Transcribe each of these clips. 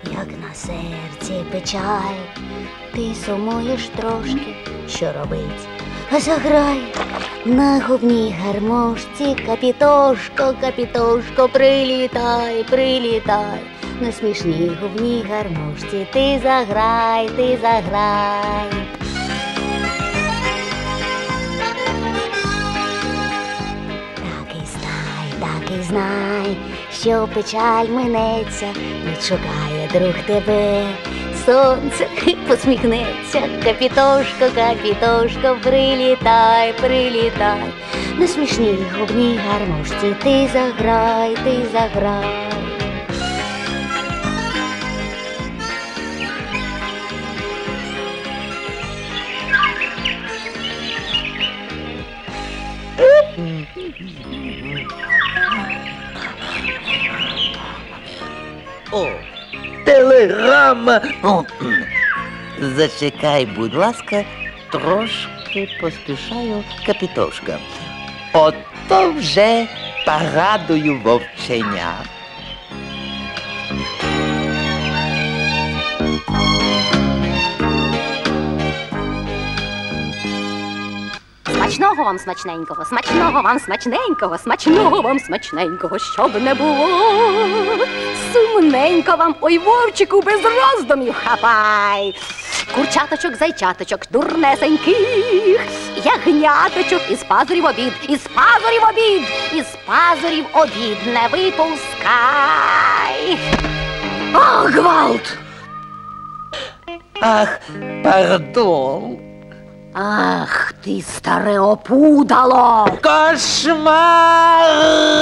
як на серці печаль, ти сумуєш трошки, що робить? Заграй на губній гармошці, капітошко, капітошко, прилітай, прилітай. На смішній губній гармошці ти заграй, ти заграй. Так і знай, що печаль минеться, відшукає друг тебе. Сонце посміхнеться, капітошко, капітошко, прилітай, прилітай. На смішній губній гармошці ти заграй, ти заграй. О, телеграма! Зачекай, будь ласка, трошки поспішаю, капітошка. Ото вже порадую вовченя. Смачного вам смачненького, смачного вам смачненького, смачного вам смачненького, щоб не було сумненько вам, ой, вовчику, без роздумів хапай. Курчаточок, зайчаточок, дурнесеньких, ягняточок, із пазурів обід, із пазурів обід, із пазурів обід не випускай. Ах, гвалт! Ах, пардон. Ах, ти старе опудало! Кошмар!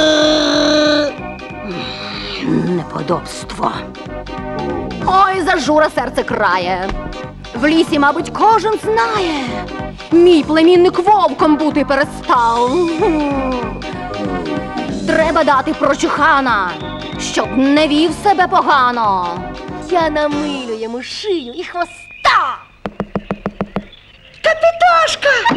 Неподобство. Ой, зажура серце крає. В лісі, мабуть, кожен знає. Мій племінник вовком бути перестав. Треба дати прочухана, щоб не вів себе погано. Я намилю йому шию і хвоста. Капітошка!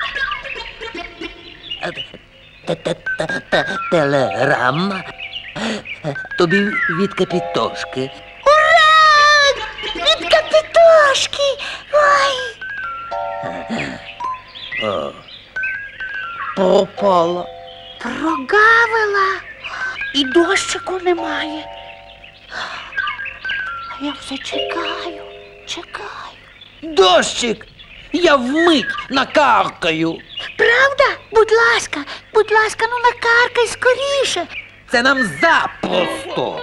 Телеграма? Тобі від капітошки. Ура! Від капітошки! Ой! О, пропала. Прогавила. І дощику немає. А я все чекаю, чекаю. Дощик! Я вмить накаркаю. Правда? Будь ласка, ну накаркай скоріше. Це нам запросто.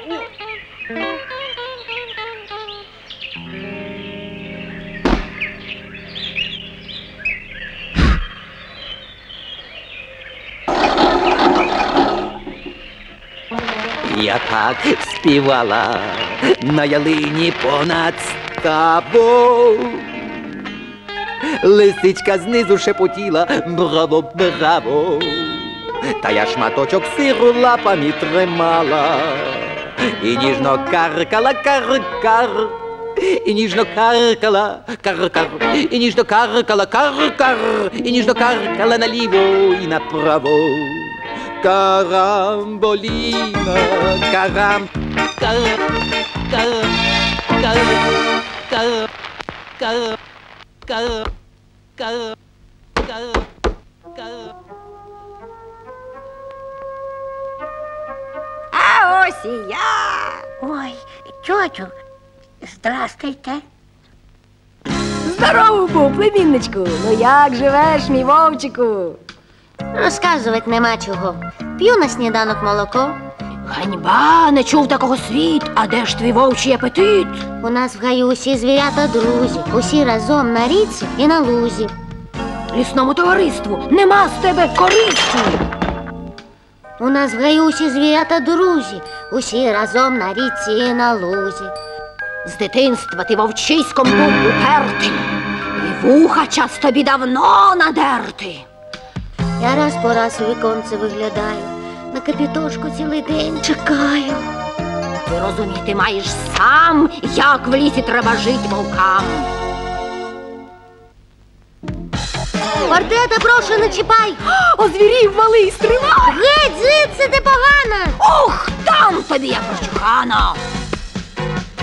Я так співала на ялині понад ставом. Лисичка знизу шепотіла «Браво, браво!» Та я шматочок сиру лапами тримала і ніжно каркала кар-кар, і ніжно каркала кар-кар, і ніжно каркала кар-кар, і ніжно каркала наліво і направо. Карамболіна, карам, кар, кар, кар, кар, кар, кар, кар, кар, кар. А ось і я. Ой, тьотю, здрастуйте. Здорово був, племінничку. Ну як живеш, мій вовчику? Розказувати нема чого. П'ю на сніданок молоко. Ганьба, не чув такого світ. А де ж твій вовчий апетит? У нас в гаю усі звірята друзі. Усі разом на річці і на лузі. Лісному товариству нема з тебе користі. У нас в гаю усі звірята друзі. Усі разом на річці і на лузі. З дитинства ти вовчиськом був упертий. І вуха час тобі давно надерти. Я раз по раз у віконце виглядаю. На капітошку цілий день чекаю. Ти розуміти маєш сам, як в лісі треба жить вовкам. Квартета, прошу, не чіпай. Озвірів малий, стривай! Геть, звідси, ти погана. Ох, там тобі я прочухана.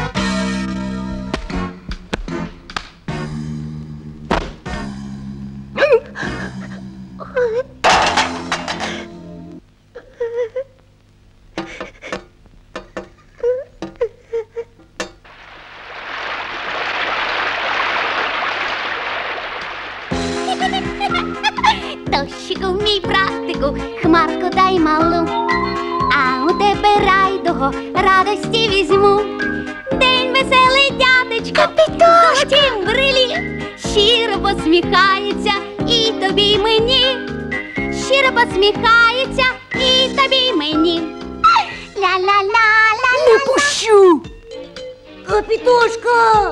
дорого радості візьму. День веселий, дядечко, золоті брилі, щиро посміхається і тобі, й мені. Щиро посміхається і тобі, й мені. Ля-ля-ля-ля-ля. Не пущу! Капітошка!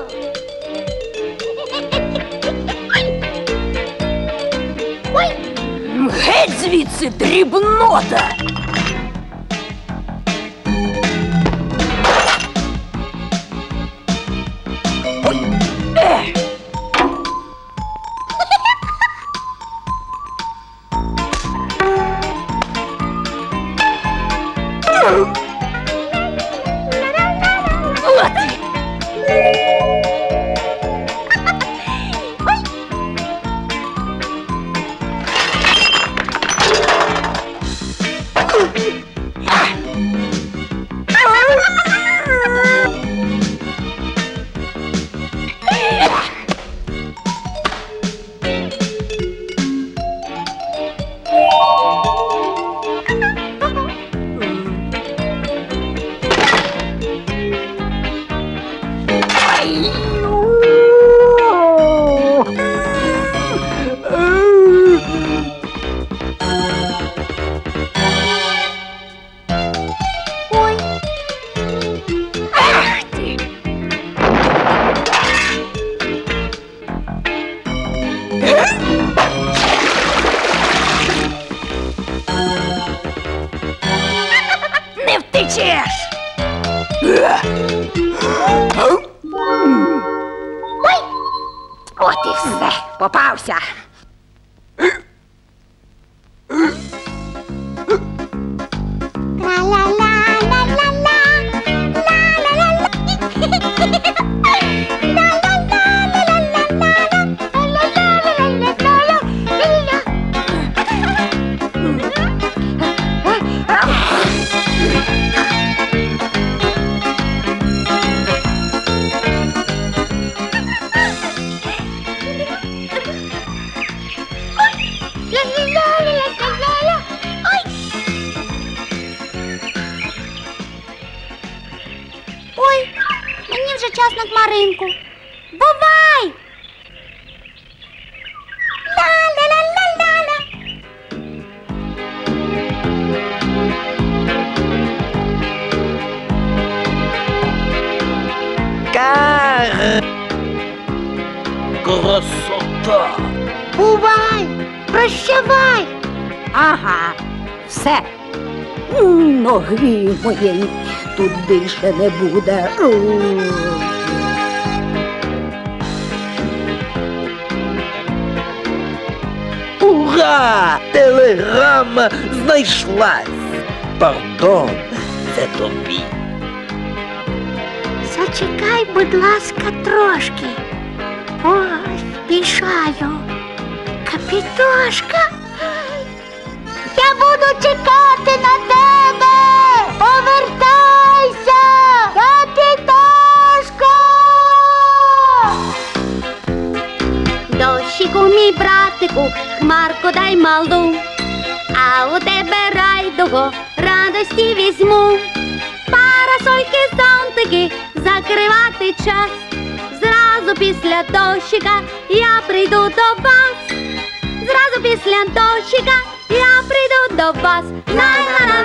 Ой! Геть звідси, дрібнота! Ой! Не втечеш! Ой! От і все, попався. Ой, мені вже час на хмаринку. Бувай! Ла-ла-ла-ла-ла-ла. Кар! Красота! Бувай! Прощавай! Ага, все. Ноги моєї тут більше не буде. Ура! Телеграма знайшлась! Пардон, це тобі. Зачекай, будь ласка, трошки. Поспішаю. Капітошка, я буду чекати на тебе. Повертайся, Капітошка! Дощику, мій братику, хмарку дай малу, а у тебе райдуго радості візьму. Парасольки, зонтики, закривати час. Зразу після дощика я прийду до вас. Зразу після дощика я прийду до вас. На-на-на.